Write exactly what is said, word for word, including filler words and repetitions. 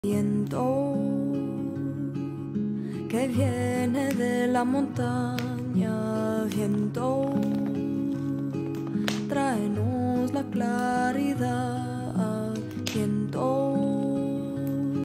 Viento que viene de la montaña, viento, tráenos la claridad.